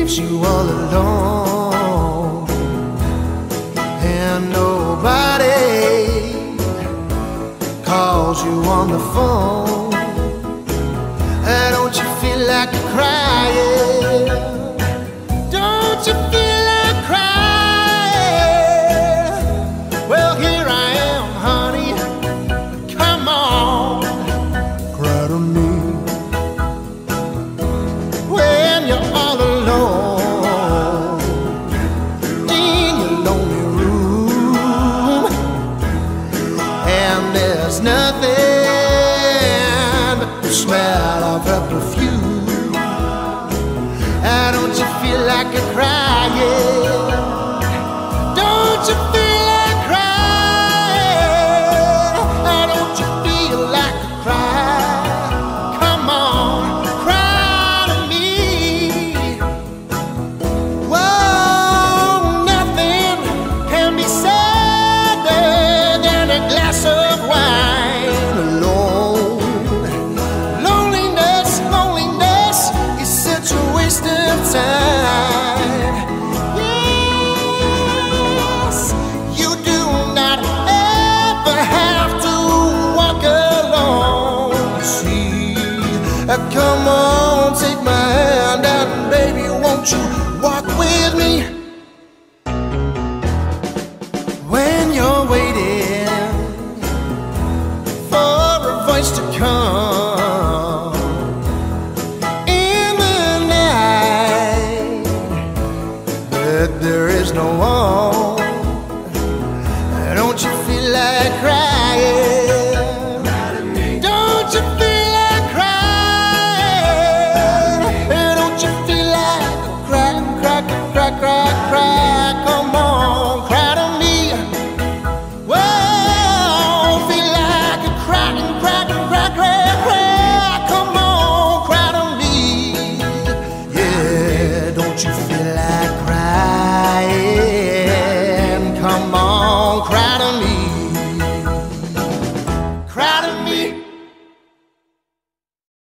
leaves you all alone, and nobody calls you on the phone. Don't you feel like crying? Don't you feel like crying? Well, here I am, honey. Come on, cry to me when you're all alone in your lonely room, and there's nothing but the smell of her perfume. Don't you feel like crying? Don't you feel like crying? Don't you feel like crying? Come on, cry to me. Whoa, nothing can be sadder than a glass of wine alone. Loneliness is such a waste of time. Yes, you do not ever have to walk alone. See, come on, take my hand out, and baby, won't you walk